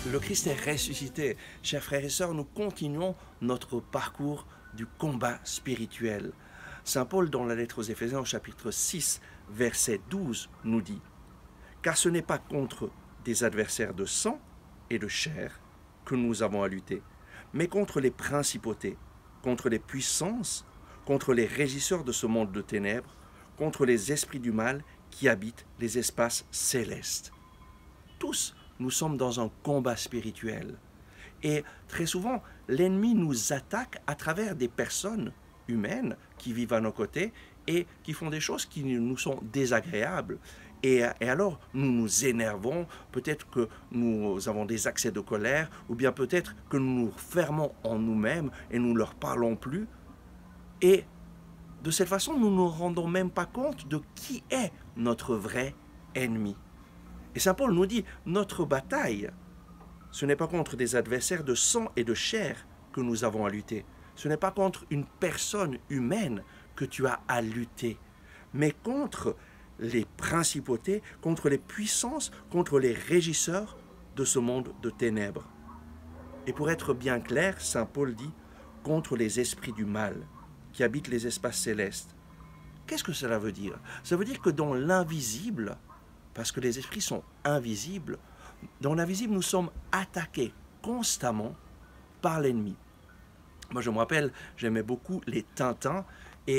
Le Christ est ressuscité. Chers frères et sœurs, nous continuons notre parcours du combat spirituel. Saint Paul, dans la lettre aux Éphésiens, au chapitre 6, verset 12, nous dit « Car ce n'est pas contre des adversaires de sang et de chair que nous avons à lutter, mais contre les principautés, contre les puissances, contre les régisseurs de ce monde de ténèbres, contre les esprits du mal qui habitent les espaces célestes. » Tous, nous sommes dans un combat spirituel. Et très souvent, l'ennemi nous attaque à travers des personnes humaines qui vivent à nos côtés et qui font des choses qui nous sont désagréables. Et alors, nous nous énervons, peut-être que nous avons des accès de colère, ou bien peut-être que nous nous fermons en nous-mêmes et nous ne leur parlons plus. Et de cette façon, nous ne nous rendons même pas compte de qui est notre vrai ennemi. Et Saint Paul nous dit, notre bataille, ce n'est pas contre des adversaires de sang et de chair que nous avons à lutter. Ce n'est pas contre une personne humaine que tu as à lutter, mais contre les principautés, contre les puissances, contre les régisseurs de ce monde de ténèbres. Et pour être bien clair, Saint Paul dit, contre les esprits du mal qui habitent les espaces célestes. Qu'est-ce que cela veut dire? Ça veut dire que dans l'invisible, parce que les esprits sont invisibles, dans l'invisible, nous sommes attaqués constamment par l'ennemi. Moi, je me rappelle, j'aimais beaucoup les Tintins et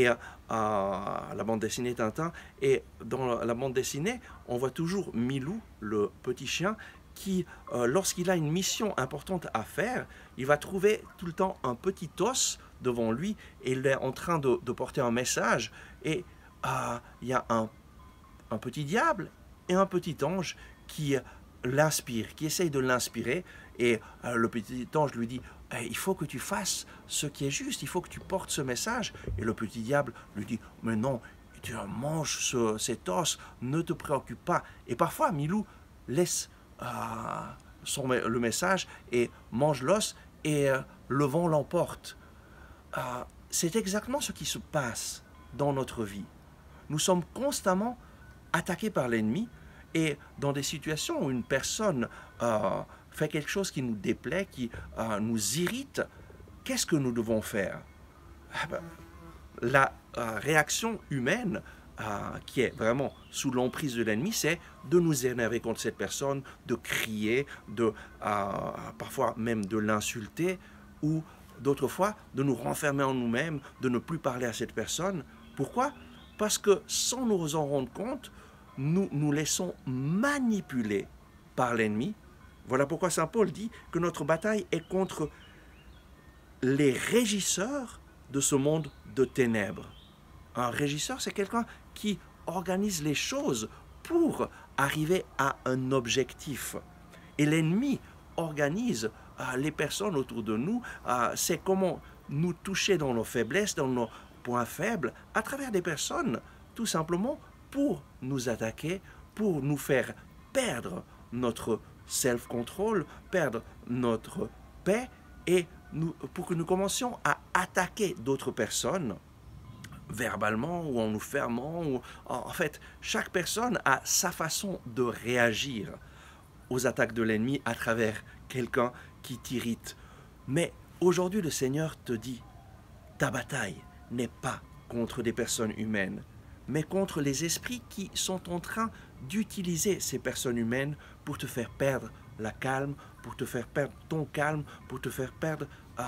la bande dessinée Tintin. Et dans la bande dessinée, on voit toujours Milou, le petit chien, qui, lorsqu'il a une mission importante à faire, il va trouver tout le temps un petit os devant lui et il est en train de porter un message. Et il y a un petit diable et un petit ange qui l'inspire, qui essaye de l'inspirer. Et le petit ange lui dit « Il faut que tu fasses ce qui est juste, il faut que tu portes ce message. » Et le petit diable lui dit « Mais non, tu manges cet os, ne te préoccupe pas. » Et parfois, Milou laisse le message et mange l'os et le vent l'emporte. C'est exactement ce qui se passe dans notre vie. Nous sommes constamment attaqués par l'ennemi et dans des situations où une personne fait quelque chose qui nous déplaît, qui nous irrite, qu'est-ce que nous devons faire? La réaction humaine qui est vraiment sous l'emprise de l'ennemi, c'est de nous énerver contre cette personne, de crier, parfois même de l'insulter, ou d'autres fois de nous renfermer en nous-mêmes, de ne plus parler à cette personne. Pourquoi? Parce que sans nous en rendre compte, nous nous laissons manipuler par l'ennemi. Voilà pourquoi Saint Paul dit que notre bataille est contre les régisseurs de ce monde de ténèbres. Un régisseur, c'est quelqu'un qui organise les choses pour arriver à un objectif. Et l'ennemi organise les personnes autour de nous, c'est comment nous toucher dans nos faiblesses, dans nos points faibles, à travers des personnes, tout simplement pour nous attaquer, pour nous faire perdre notre self-control, perdre notre paix, et pour que nous commencions à attaquer d'autres personnes, verbalement ou en nous fermant. En fait, chaque personne a sa façon de réagir aux attaques de l'ennemi à travers quelqu'un qui t'irrite. Mais aujourd'hui, le Seigneur te dit, ta bataille n'est pas contre des personnes humaines, mais contre les esprits qui sont en train d'utiliser ces personnes humaines pour te faire perdre la calme, pour te faire perdre ton calme, pour te faire perdre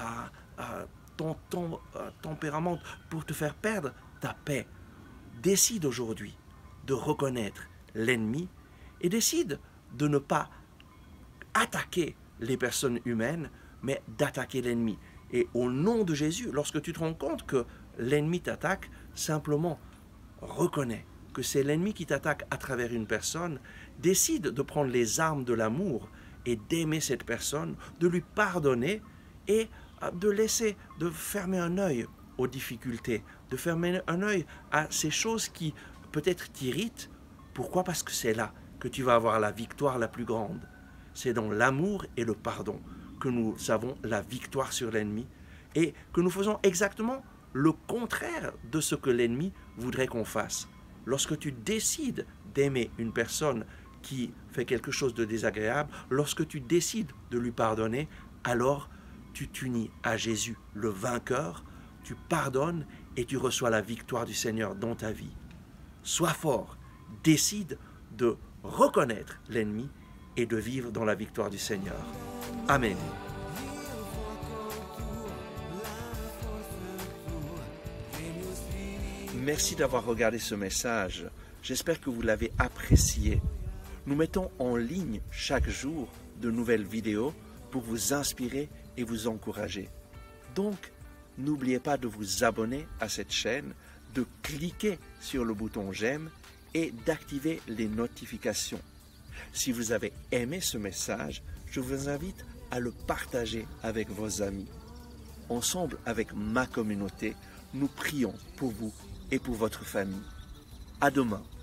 ton tempérament, pour te faire perdre ta paix. Décide aujourd'hui de reconnaître l'ennemi et décide de ne pas attaquer les personnes humaines, mais d'attaquer l'ennemi. Et au nom de Jésus, lorsque tu te rends compte que l'ennemi t'attaque, simplement reconnais que c'est l'ennemi qui t'attaque à travers une personne, décide de prendre les armes de l'amour et d'aimer cette personne, de lui pardonner et de fermer un œil aux difficultés, de fermer un œil à ces choses qui peut-être t'irritent. Pourquoi? Parce que c'est là que tu vas avoir la victoire la plus grande. C'est dans l'amour et le pardon que nous avons la victoire sur l'ennemi et que nous faisons exactement le contraire de ce que l'ennemi voudrait qu'on fasse. Lorsque tu décides d'aimer une personne qui fait quelque chose de désagréable, lorsque tu décides de lui pardonner, alors tu t'unis à Jésus, le vainqueur, tu pardonnes et tu reçois la victoire du Seigneur dans ta vie. Sois fort, décide de reconnaître l'ennemi et de vivre dans la victoire du Seigneur. Amen. Merci d'avoir regardé ce message. J'espère que vous l'avez apprécié. Nous mettons en ligne chaque jour de nouvelles vidéos pour vous inspirer et vous encourager. Donc, n'oubliez pas de vous abonner à cette chaîne, de cliquer sur le bouton j'aime et d'activer les notifications. Si vous avez aimé ce message, je vous invite à le partager avec vos amis. Ensemble avec ma communauté, nous prions pour vous et pour votre famille. À demain.